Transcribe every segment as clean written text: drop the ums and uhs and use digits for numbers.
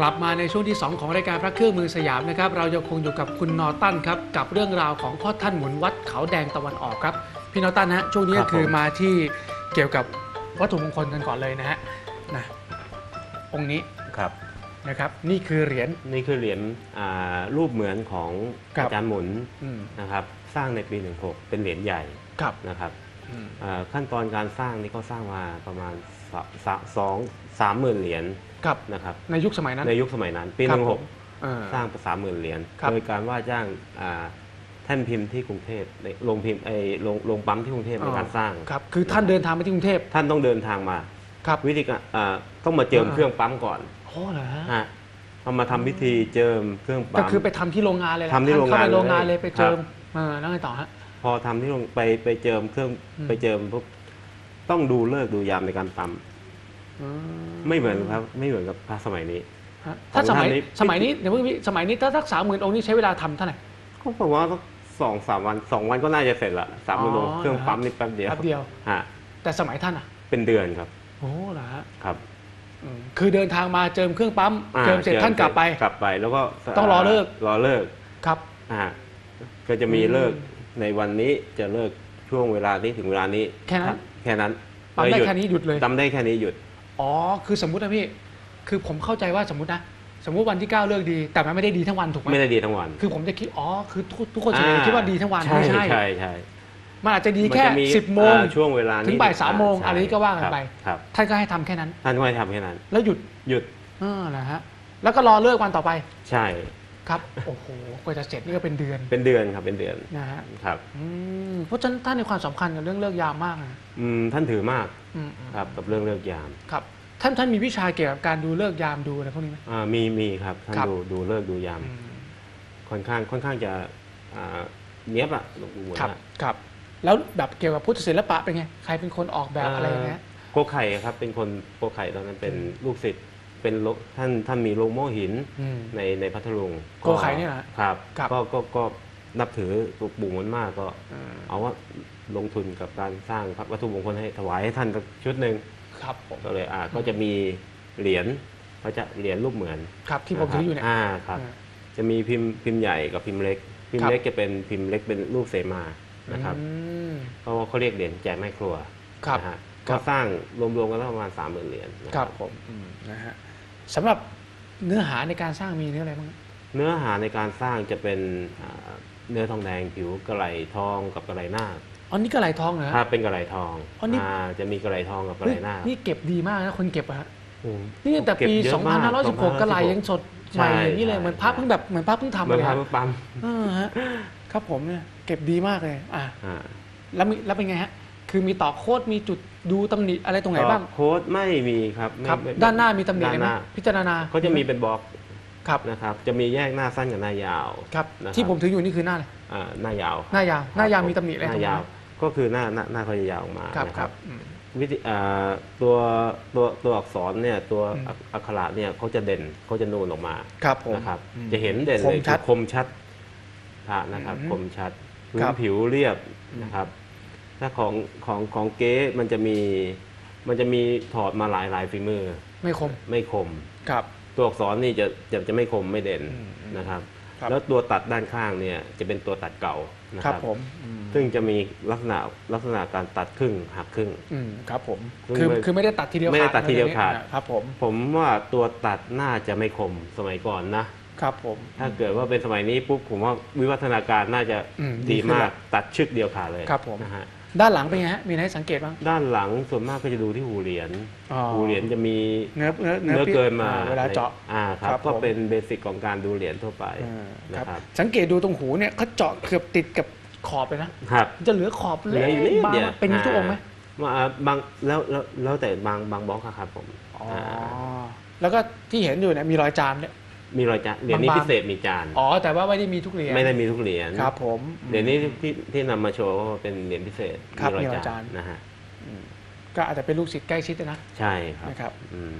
กลับมาในช่วงที่ 2 ของรายการพระเครื่องมือสยามนะครับเรายังคงอยู่กับคุณนอตันครับกับเรื่องราวของพ่อท่านหมุนวัดเขาแดงตะวันออกครับพี่นอตันฮะช่วงนี้ก็คือมาที่เกี่ยวกับวัตถุมงคลกันก่อนเลยนะฮะนะองค์นี้ครับนะครับนี่คือเหรียญรูปเหมือนของอาจารย์หมุนนะครับสร้างในปี 16เป็นเหรียญใหญ่นะครับขั้นตอนการสร้างนี่ก็สร้างมาประมาณ30,000 เหรียญนะครับในยุคสมัยนั้นปี 16สร้าง30,000 เหรียญโดยการว่าจ้างแท่นพิมพ์ที่กรุงเทพในโรงพิมพ์โรงปั๊มที่กรุงเทพในการสร้างครับคือท่านเดินทางไปที่กรุงเทพท่านต้องเดินทางมาวิธีการต้องมาเจิมเครื่องปั๊มก่อนโอ้เหรอฮะเอามาทำพิธีเจิมเครื่องปั๊มก็คือไปทำที่โรงงานเลยทำที่โรงงานเลยไปเจิมแล้วไงต่อฮะพอทำที่ไปเจิมเครื่องไปเจิมปุ๊บต้องดูฤกษ์ดูยามในการปั๊มไม่เหมือนครับไม่เหมือนกับพระสมัยนี้ถ้าสมัยนี้เดี๋ยวสมัยนี้ถ้าสัก30,000 องค์นี้ใช้เวลาทำเท่าไหร่ก็ผมว่าสัก2-3 วัน2 วันก็น่าจะเสร็จละ30,000 องค์เครื่องปั๊มนี่แป๊บเดียวแต่สมัยท่านอ่ะเป็นเดือนครับโอ้เหรอฮะครับคือเดินทางมาเจิมเครื่องปั๊มเจิมเสร็จท่านกลับไปแล้วก็ต้องรอเลิกครับก็จะมีเลิกในวันนี้จะเลิกช่วงเวลานี้ถึงเวลานี้แค่นั้นปั๊มได้แค่นี้หยุดเลยปั๊มได้แค่นี้หยุดอ๋อคือสมมุตินะพี่คือผมเข้าใจว่าสมมุติวันที่9เลิกดีแต่มันไม่ได้ดีทั้งวันถูกไหมไม่ได้ดีทั้งวันคือผมจะคิดคือทุกคนส่วนใหญ่คิดว่าดีทั้งวันไม่ใช่มันอาจจะดีแค่10 โมงช่วงเวลาถึงบ่าย3 โมงอะไรก็ว่ากันไปท่านก็ให้ทำแค่นั้นท่านก็ให้ทำแค่นั้นแล้วหยุดนะฮะแล้วก็รอเลิกวันต่อไปใช่ครับโอ้โหกว่าจะเสร็จนี่ก็เป็นเดือนครับเป็นเดือนนะฮะครับเพราะฉะนั้นท่านในความสำคัญกับเรื่องเลิกยามมากนะท่านถือมากครับกับเรื่องเลิกยามครับท่านมีวิชาเกี่ยวกับการดูเลิกยามดูอะไรพวกนี้ไหมมีครับท่านดูเลิกดูยามค่อนข้างจะเนี้ยบอะหลวงปู่ครับแล้วแบบเกี่ยวกับพุทธศิลปะเป็นไงใครเป็นคนออกแบบอะไรอย่างเงี้ยโกไข่ครับเป็นคนโกไข่ตอนนั้นเป็นลูกศิษย์เป็นท่านมีโรงโม่หินในพัทลุงโกไข่เนี่ยครับก็นับถือหลวงปู่มันมากก็เอาว่าลงทุนกับการสร้างวัตถุมงคลให้ถวายให้ท่านชุดหนึ่งครับก็เลยก็จะมีเหรียญเหรียญรูปเหมือนครับที่ผมถืออยู่เนี่ยครับจะมีพิมพ์ใหญ่กับพิมพ์เล็กจะเป็นพิมพ์เล็กเป็นรูปเสมานะครับเพราะว่าเขาเรียกเหรียญแจกแม่ครัวนะฮะก็สร้างรวมๆกันแล้วประมาณ30,000 เหรียญครับผมนะฮะสำหรับเนื้อหาในการสร้างมีเนื้ออะไรบ้างเนื้อหาในการสร้างจะเป็นเนื้อทองแดงผิวกระไหลทองกับกระไหลหน้าอ๋อนี่กระไหลทองเหรอครับเป็นกระไหลทองจะมีกระไหลทองกับกระไหลหน้านี่เก็บดีมากนะคนเก็บอะนี่แต่ปี2516กระไหลยังสดใหม่อย่างนี้เลยเหมือนภาพเพิ่งทำเลยปั๊มครับผมเนี่ยเก็บดีมากเลยแล้วเป็นไงฮะคือมีต่อโค้ดมีจุดดูตำหนิอะไรตรงไหนบ้างโค้ดไม่มีครับด้านหน้ามีตำหนิไหมพิจารณาเขาจะมีเป็นบล็อกนะครับจะมีแยกหน้าสั้นกับหน้ายาวครับที่ผมถืออยู่นี่คือหน้าอะไรหน้ายาวหน้ายาวมีตำหนิอะไรหน้ายาวก็คือหน้าเขาจะยาวออกมาครับวิธีตัวอักษรเนี่ยตัวอักขระเนี่ยเขาจะเด่นเขาจะนูนออกมานะครับจะเห็นเด่นเลยคมชัดนะครับคมชัดผิวเรียบนะครับถ้าของเก๊มันจะมีถอดมาหลายฝีมือไม่คมครับตัวอักษรนี่จะไม่คมไม่เด่นนะครับแล้วตัวตัดด้านข้างเนี่ยจะเป็นตัวตัดเก่านะครับซึ่งจะมีลักษณะการตัดครึ่งหักครึ่งครับผมคือไม่ได้ตัดทีเดียวขาดครับผมว่าตัวตัดน่าจะไม่คมสมัยก่อนนะครับผมถ้าเกิดว่าเป็นสมัยนี้ปุ๊บผมว่าวิวัฒนาการน่าจะดีมากตัดชึกเดียวขาดเลยครับผมนะฮะด้านหลังเป็นไงฮะมีอะไรสังเกตบ้างด้านหลังส่วนมากก็จะดูที่หูเหรียญจะมีเนื้อเกินมาเวลาเจาะครับก็เป็นเบสิกของการดูเหรียญทั่วไปนะครับสังเกตดูตรงหูเนี่ยเขาเจาะเกือบติดกับขอบเลยนะครับจะเหลือขอบเล็กบางเป็นทุกองค์ไหมบางแล้วแต่บางบล็อกครับผมแล้วก็ที่เห็นอยู่เนี่ยมีรอยจานเนี่ยมีรอยจานเหรียญนี้พิเศษมีจานแต่ว่าไม่ได้มีทุกเหรียญไม่ได้มีทุกเหรียญครับผมเหรียญนี้ที่นำมาโชว์เป็นเหรียญพิเศษมีรอยจานนะฮะก็อาจจะเป็นลูกศิษย์ใกล้ชิดนะใช่ครับ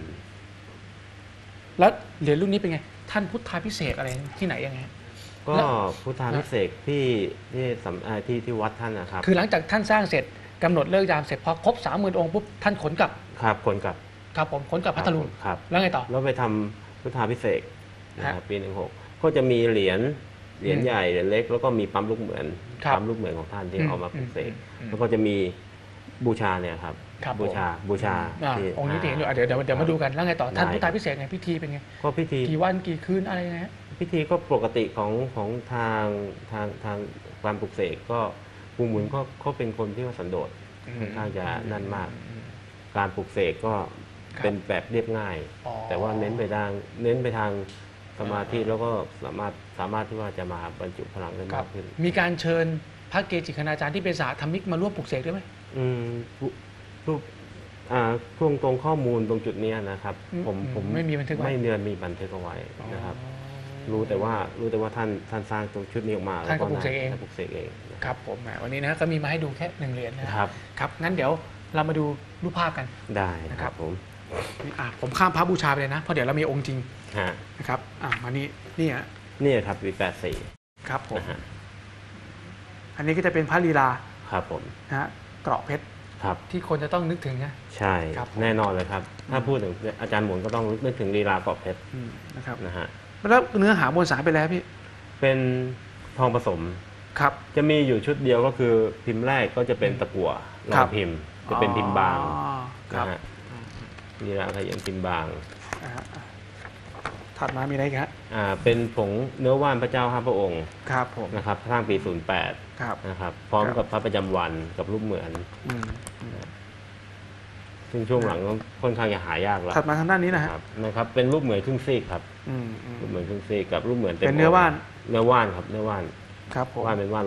แล้วเหรียญรุ่นนี้เป็นไงท่านพุทธาพิเศษอะไรที่ไหนยังไงก็พุทธาพิเศษที่วัดท่านนะครับคือหลังจากท่านสร้างเสร็จกำหนดเลิกยามเสร็จพอครบ30,000 องค์ปุ๊บท่านขนกลับครับขนกลับครับผมขนกลับพัทลุงครับแล้วไงต่อแล้วไปทพุทธาภิเษกนะครับปี16ก็จะมีเหรียญใหญ่เหรียญเล็กแล้วก็มีปั๊มลูกเหมือนของท่านที่เอามาปลุกเสกแล้วก็จะมีบูชาเนี่ยครับบูชาองค์นี้เห็นอยู่เดี๋ยวมาดูกันแล้วไงต่อท่านพุทธาภิเษกไงพิธีเป็นไงก็พิธีกี่วันกี่คืนอะไรไงพิธีก็ปกติของทางการปลุกเสกก็ปู่หมุนก็เป็นคนที่ว่าสันโดษค่อนข้างจะนั่นมากการปลุกเสกก็เป็นแบบเรียบง่ายแต่ว่าเน้นไปทางสมาธิแล้วก็สามารถที่ว่าจะมาบรรจุพลังได้มากขึ้นมีการเชิญพระเกจิคณาจารย์ที่เป็นสาธรรมิกมาร่วมปลุกเสกด้วยไหมรูปช่วงตรงข้อมูลตรงจุดนี้นะครับผมไม่มีบันทึกไว้ไม่มีบันทึกเอาไว้นะครับรู้แต่ว่าท่านสร้างตรงชุดนี้ออกมาท่านก็ปลุกเสกเองครับผมวันนี้นะก็มีมาให้ดูแค่1 เหรียญนะครับงั้นเดี๋ยวเรามาดูรูปภาพกันได้นะครับผมข้ามพระบูชาไปเลยนะเพราะเดี๋ยวเรามีองค์จริงนะครับมานี่ครับปี84 ครับผมอันนี้ก็จะเป็นพระลีลาครับผมนะเกราะเพชรที่คนจะต้องนึกถึงนะใช่แน่นอนเลยครับถ้าพูดถึงอาจารย์หมุนก็ต้องนึกถึงลีลาเกราะเพชรนะครับแล้วเนื้อหาบนสารไปแล้วพี่เป็นทองผสมครับจะมีอยู่ชุดเดียวก็คือพิมพ์แรกก็จะเป็นตะกั่วรองพิมพ์จะเป็นพิมพ์บางนะฮะลีลาขยันพิมพ์บางถัดมามีอะไรครับเป็นผงเนื้อว่านพระเจ้า5 พระองค์ครับผมนะครับสร้างปี08นะครับพร้อมกับพระประจำวันกับรูปเหมือนซึ่งช่วงหลังก็ค่อนข้างจะหายากแล้วถัดมาทางด้านนี้นะครับเป็นรูปเหมือนครึ่งซีกครับรูปเหมือนครึ่งซีกกับรูปเหมือนเป็นเนื้อว่านครับเนื้อว่านครับผมว่านเป็นว่าน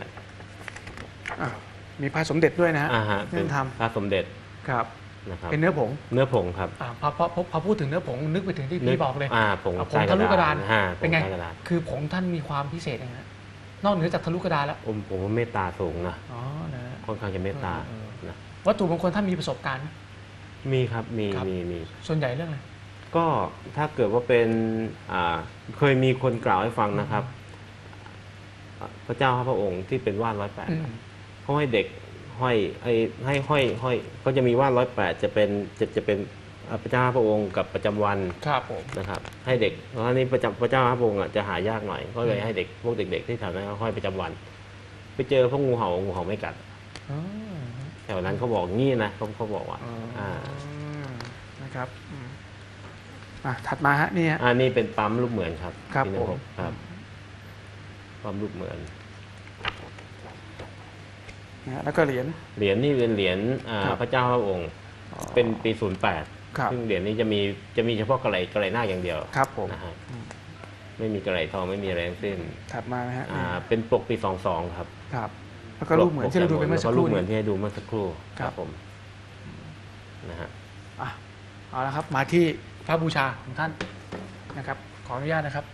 108มีพระสมเด็จด้วยนะเป็นพระสมเด็จครับเป็นเนื้อผงครับพอพูดถึงเนื้อผงนึกไปถึงที่พี่บอกเลยผงทะลุกระดานเป็นไงคือผงท่านมีความพิเศษยังไงนอกเหนือจากทะลุกระดานแล้วผมว่าเมตตาสูงนะค่อนข้างจะเมตตาวัตถุมงคลท่านมีประสบการณ์มีครับมีส่วนใหญ่เรื่องอะไรก็ถ้าเกิดว่าเป็นเคยมีคนกล่าวให้ฟังนะครับพระเจ้าพระองค์ที่เป็นว่าน108เขาให้เด็กห้อยก็จะมีว่าน108จะเป็นพระเจ้าพระองค์กับประจำวันนะครับให้เด็กเพราะนี้พระเจ้าพระองค์จะหายากหน่อยก็เลยให้เด็กพวกเด็กๆที่แถวนั้นห้อยประจำวันไปเจอพวกงูเห่าไม่กัดแถวนั้นเขาบอกงี้นะเขาบอกว่านะครับถัดมาฮะนี่นี่เป็นปั๊มลูกเหมือนครับครับผมปั๊มลูกเหมือนแล้วก็เหรียญนี่เป็นเหรียญพระเจ้าพระองค์เป็นปี08ซึ่งเหรียญนี้จะมีเฉพาะกระไหล่หน้าอย่างเดียวครับผมไม่มีกระไหล่ทองไม่มีอะไรทั้งสิ้นถัดมานะฮะเป็นปกปี22ครับแล้วก็รูปเหมือนที่เราดูไปเมื่อสักครู่รูปเหมือนที่ให้ดูเมื่อสักครู่ครับผมนะฮะเอาละครับมาที่พระบูชาของท่านนะครับขออนุญาตนะครับ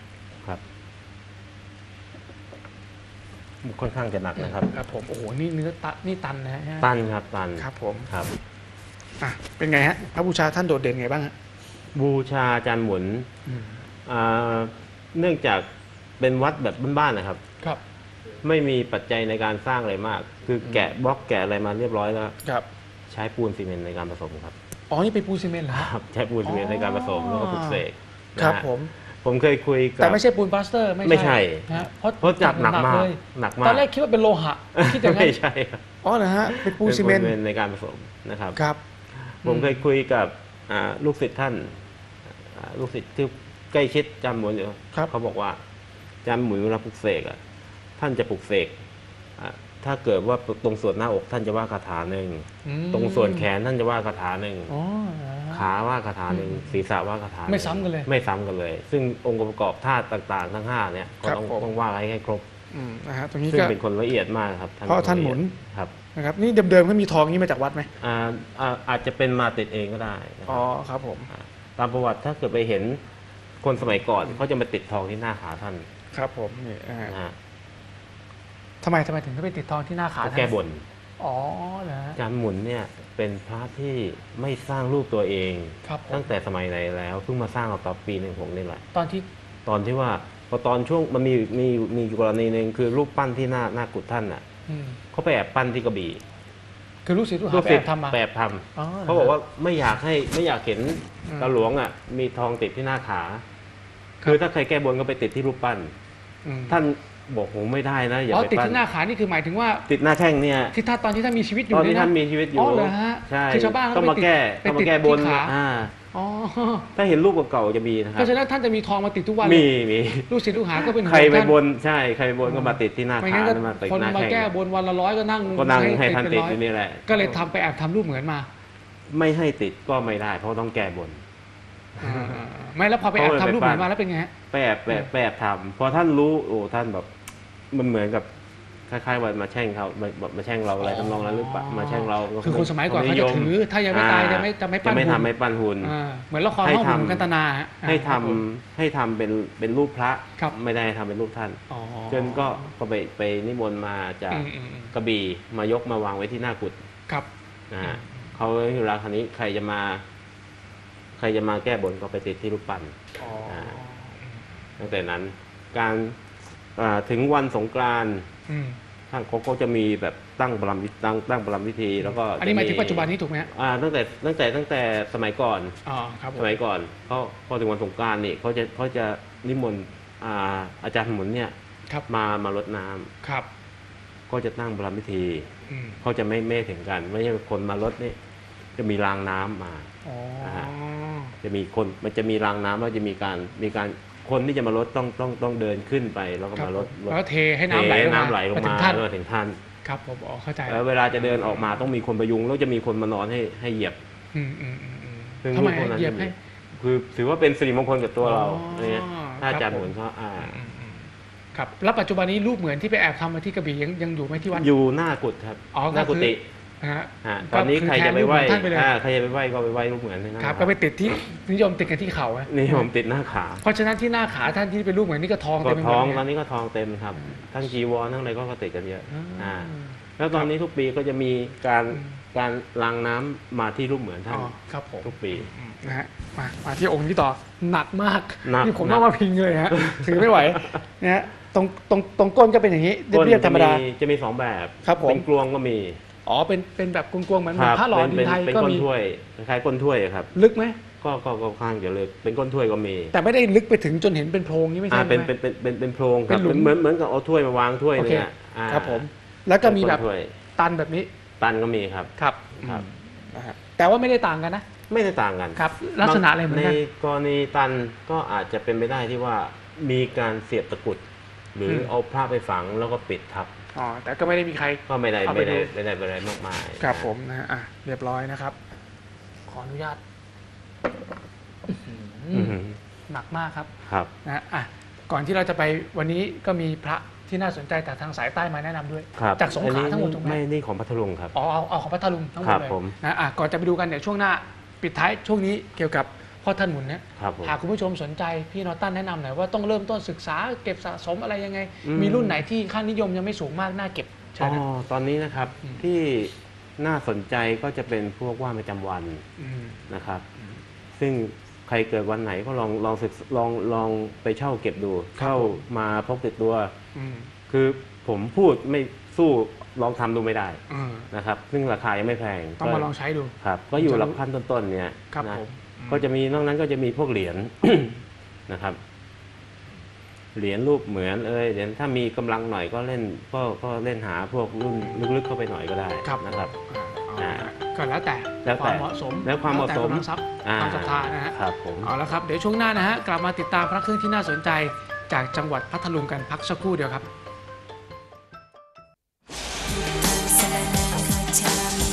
ค่อนข้างจะหนักนะครับครับผมโอ้โหนี่เนื้อนี่ตันนะฮะตันครับครับผมครับเป็นไงฮะพระบูชาท่านโดดเด่นไงบ้างฮะบูชาอาจารย์หมุนเนื่องจากเป็นวัดแบบบ้านๆนะครับไม่มีปัจจัยในการสร้างอะไรมากคือแกะบล็อกแกะอะไรมาเรียบร้อยแล้วใช้ปูนซีเมนต์ในการผสมครับนี่เป็นปูนซีเมนต์เหรอครับใช้ปูนซีเมนต์ในการผสมแล้วก็ปลุกเสกครับผมเคยคุยกับแต่ไม่ใช่ปูนพลาสเตอร์ไม่ใช่เพราะจับหนักมากตอนแรกคิดว่าเป็นโลหะคิดอย่างนั้นไม่ใช่เหรอฮะเป็นปูนซีเมนต์ในการผสมนะครับผมเคยคุยกับลูกศิษย์ท่านลูกศิษย์ที่ใกล้ชิดอาจารย์หมุนอยู่เขาบอกว่าอาจารย์หมุนเวลาปลุกเสกท่านจะปลุกเสกถ้าเกิดว่าตรงส่วนหน้าอกท่านจะว่าคาถาหนึ่งตรงส่วนแขนท่านจะว่าคาถาหนึ่งขาว่าคาถาหนึ่งศีรษะว่าคาถาไม่ซ้ำกันเลย ซึ่งองค์ประกอบธาตุต่างๆทั้ง5เนี่ยก็ต้องว่าให้ครบตรงนี้ซึ่งเป็นคนละเอียดมากครับเพราะท่านหมุนครับนะครับนี่เดิมๆเขามีทองนี้มาจากวัดไหมอาจจะเป็นมาติดเองก็ได้ครับผมตามประวัติถ้าเกิดไปเห็นคนสมัยก่อนเขาจะมาติดทองที่หน้าขาท่านครับผมนี่ทำไมถึงเขาไปติดทองที่หน้าขาแก้บนเหรออาจารย์หมุนเนี่ยเป็นพระที่ไม่สร้างรูปตัวเองตั้งแต่สมัยไหนแล้วเพิ่งมาสร้างเอาตอนปี16นี่แหละตอนที่ว่าพอตอนช่วงมันมีกรณีหนึ่งคือรูปปั้นที่หน้ากุฏท่านเขาไปแอบปั้นที่กระบี่คือลูกศิษย์แอบทำมาแบบทำเขาบอกว่าไม่อยากเห็นตาหลวงมีทองติดที่หน้าขาคือถ้าใครแก้บนก็ไปติดที่รูปปั้น ท่านบอกผมไม่ได้นะอย่าไปติดที่หน้าขานี่คือหมายถึงว่าติดหน้าแท่งเนี่ยที่ตอนที่ท่านมีชีวิตอยู่ตอนที่ท่านมีชีวิตอยู่เหรอฮะใช่คือชาวบ้านต้องมาแก้บนถ้าเห็นรูปเก่าๆจะมีนะครับเพราะฉะนั้นท่านจะมีทองมาติดทุกวันมีลูกศิษย์ลูกหาก็เป็นใครไปบนใช่ใครไปบนก็มาติดที่หน้าขาคนมาแก้บนวันละ100ก็นั่งให้ท่านติดนี่แหละก็เลยทำไปแอบทำรูปเหมือนมาไม่ให้ติดก็ไม่ได้เพราะต้องแก้บนไม่แล้วพอไปแอบทำรูปเหมือนมาแล้วเป็นไงไปแอบทำพอท่านรู้โอ้ท่านแบบมันเหมือนกับคล้ายๆว่ามาแช่งเขามาแช่งเราอะไรทำนองนั้นหรือเปล่ามาแช่งเราคือคนสมัยก่อนเขาจะถือถ้ายังไม่ตายจะไม่ปั้นหุ่นไม่ปั้นหุ่นเหมือนละครห้องหุ่นกันตนาให้ทำเป็นรูปพระไม่ได้ทำเป็นรูปท่านจนก็ไปนิมนต์มาจากกระบี่มายกมาวางไว้ที่หน้ากุฏครับเขาเวลาครั้นี้ใครจะมาแก้บนก็ไปติดที่รูปปั้นตั้งแต่นั้นการถึงวันสงกรานต์ท่านเขาก็จะมีแบบตั้งประลัมพิธีแล้วก็อันนี้หมายถึงปัจจุบันนี้ถูกไหมตั้งแต่สมัยก่อนสมัยก่อนพอถึงวันสงกรานต์นี่เขาจะนิมนต์อาจารย์หมุนเนี่ยมารดน้ำก็จะตั้งประลัมพิธีเขาจะไม่ถึงกันไม่ใช่คนมารดนี่จะมีรางน้ำมาจะมีคนมันจะมีรางน้ำแล้วจะมีการคนที่จะมารถต้องเดินขึ้นไปแล้วก็มารถแล้วเทให้น้ำไหลลงมาแล้วถึงท่านครับผมเข้าใจแล้วเวลาจะเดินออกมาต้องมีคนประยุงแล้วจะมีคนมานอนให้เหยียบทำไมเหยียบให้คือถือว่าเป็นสิริมงคลกับตัวเราเนี่ยถ้าอาจารย์หมุนเขาครับแล้วปัจจุบันนี้รูปเหมือนที่ไปแอบทำมาที่กระบี่ยังอยู่ไหมที่วัดอยู่หน้ากุฏครับหน้ากุฏิตอนนี้ใครจะไปไหว้ใครจะไปไหว้ก็ไปไหว้รูปเหมือนครับก็ไปติดที่นิยมติดกันที่เข่านิยมติดหน้าขาเพราะฉะนั้นที่หน้าขาท่านที่เป็นรูปเหมือนนี่ก็ทองเต็มทองตอนนี้ก็ทองเต็มครับทั้งจีวรทั้งอะไรก็ติดกันเยอะแล้วตอนนี้ทุกปีก็จะมีการล้างน้ำมาที่รูปเหมือนท่านทุกปีนะฮะมาที่องค์นี้ต่อหนักมากที่ผมต้องมาพิงเลยฮะถือไม่ไหวนะฮะตรงก้นก็เป็นอย่างนี้เรียบธรรมดาจะมี2แบบเป็นกลวงก็มีเป็นแบบกลวงๆเหมือนพระหล่อดินไทยก็มีก้นถ้วยคล้ายก้นถ้วยครับลึกไหมก็ข้างจะลึกเป็นก้นถ้วยก็มีแต่ไม่ได้ลึกไปถึงจนเห็นเป็นโพรงนี่ไม่ใช่ไหมเป็นโพรงครับเหมือนกับเอาถ้วยมาวางถ้วยเนี่ยครับผมแล้วก็มีแบบตันแบบนี้ตันก็มีครับครับแต่ว่าไม่ได้ต่างกันนะไม่ได้ต่างกันครับลักษณะอะไรเหมือนกันในกรณีตันก็อาจจะเป็นไปได้ที่ว่ามีการเสียบตะกุดหรือเอาพระไปฝังแล้วก็ปิดทับแต่ก็ไม่ได้มีใครก็ไม่ได้อะไรมากมายครับผมนะเรียบร้อยนะครับขออนุญาตหนักมากครับนะก่อนที่เราจะไปวันนี้ก็มีพระที่น่าสนใจแต่ทางสายใต้มาแนะนำด้วยจากสงขลาทั้งหมดถูกไหมไม่นี่ของพัทลุงครับเอาของพัทลุงทั้งหมดเลยนะก่อนจะไปดูกันเดี๋ยวช่วงหน้าปิดท้ายช่วงนี้เกี่ยวกับพ่อท่านหมุนเนี่ยหากคุณผู้ชมสนใจพี่นอตันแนะนำหน่อยว่าต้องเริ่มต้นศึกษาเก็บสะสมอะไรยังไงมีรุ่นไหนที่ค่านิยมยังไม่สูงมากน่าเก็บตอนนี้นะครับที่น่าสนใจก็จะเป็นพวกว่านประจำวันนะครับซึ่งใครเกิดวันไหนก็ลองไปเช่าเก็บดูเช่ามาพกติดตัวคือผมพูดไม่สู้ลองทำดูไม่ได้นะครับซึ่งราคายังไม่แพงต้องมาลองใช้ดูครับก็อยู่หลักพันต้นๆเนี่ยนะก็จะมีนอกนั้นก็จะมีพวกเหรียญนะครับเหรียญรูปเหมือนเหรียญถ้ามีกำลังหน่อยก็เล่นก็เล่นหาพวกรุ่นลึกๆเข้าไปหน่อยก็ได้นะครับก็แล้วแต่ความเหมาะสมแล้วความเหมาะสมความทรัพย์ความศรัทธานะฮะครับผมเอาละครับเดี๋ยวช่วงหน้านะฮะกลับมาติดตามพระเครื่องที่น่าสนใจจากจังหวัดพัทลุงกันพักสักครู่เดียวครับ